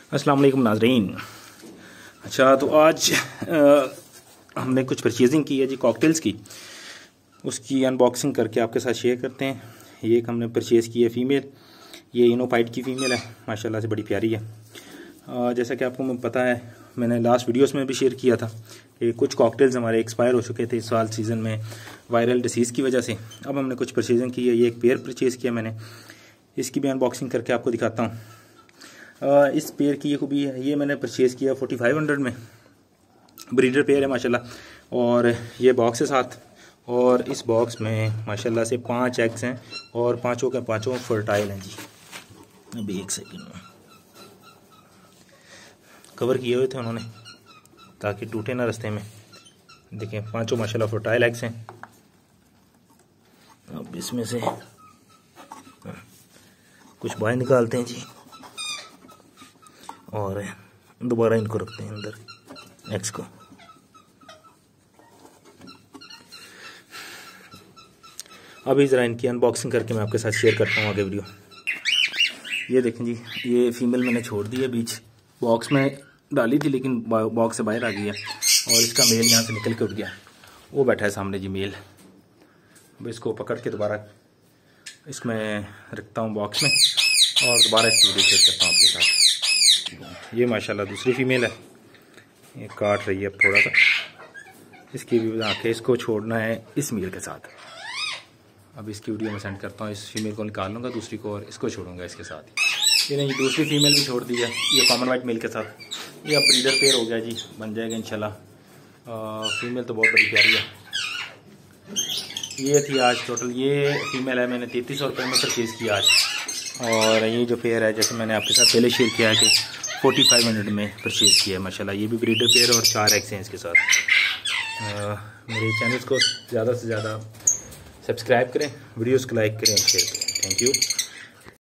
अस्सलाम वालेकुम नाज़रीन। अच्छा, तो आज हमने कुछ परचेजिंग की है जी कॉकटेल्स की, उसकी अनबॉक्सिंग करके आपके साथ शेयर करते हैं। ये एक हमने परचेज़ की है फ़ीमेल, ये इनोफाइट की फ़ीमेल है, माशाल्लाह से बड़ी प्यारी है। जैसा कि आपको पता है, मैंने लास्ट वीडियोस में भी शेयर किया था कि कुछ कॉकटेल्स हमारे एक्सपायर हो चुके थे इस साल सीज़न में वायरल डिसीज़ की वजह से। अब हमने कुछ परचेजिंग की है, ये एक पेयर परचेज़ किया मैंने, इसकी भी अनबॉक्सिंग करके आपको दिखाता हूँ। इस पेयर की ये खूबी है, ये मैंने परचेज़ किया 4500 में, ब्रीडर पेयर है माशाल्लाह। और ये बॉक्स है साथ, और इस बॉक्स में माशाल्लाह से 5 एग्स हैं और पाँचों के पाँचों फर्टाइल हैं जी। अभी एक सेकंड में कवर किए हुए थे उन्होंने ताकि टूटे ना रास्ते में। देखें, पाँचों माशाल्लाह फर्टाइल एग्स हैं। अब इसमें से कुछ बाहर निकालते हैं जी और दोबारा इनको रखते हैं अंदर एग्स को। अभी ज़रा इनकी अनबॉक्सिंग करके मैं आपके साथ शेयर करता हूँ आगे वीडियो। ये देखें जी, ये फीमेल मैंने छोड़ दी है, बीच बॉक्स में डाली थी लेकिन बॉक्स से बाहर आ गई है, और इसका मेल यहाँ से निकल के उठ गया, वो बैठा है सामने जी मेल। अब इसको पकड़ के दोबारा इसमें रखता हूँ बॉक्स में और दोबारा इसकी वीडियो शेयर करता हूँ आपके साथ। ये माशाल्लाह दूसरी फीमेल है, ये काट रही है अब थोड़ा सा, इसकी भी बना के इसको छोड़ना है इस मेल के साथ। अब इसकी वीडियो मैं सेंड करता हूँ, इस फीमेल को निकाल लूँगा दूसरी को और इसको छोड़ूंगा इसके साथ ही। ये नहीं, दूसरी फीमेल भी छोड़ दी है ये कॉमन वाइट मेल के साथ। ये अब ब्रीडर पेयर हो गया जी, बन जाएगा इंशाल्लाह। फीमेल तो बहुत बड़ी प्यारी है। ये थी आज टोटल, ये फीमेल है, मैंने 3300 रुपये में परचेज़ किया आज। और ये जो पेयर है, जैसे मैंने आपके साथ पहले शेयर किया है कि 4500 में परचेज़ किया है माशाल्लाह। ये भी ब्रीडर पेयर और 4 एग्स हैं इसके साथ। मेरे चैनल्स को ज़्यादा से ज़्यादा सब्सक्राइब करें, वीडियोस को लाइक करें, शेयर करें। Thank you.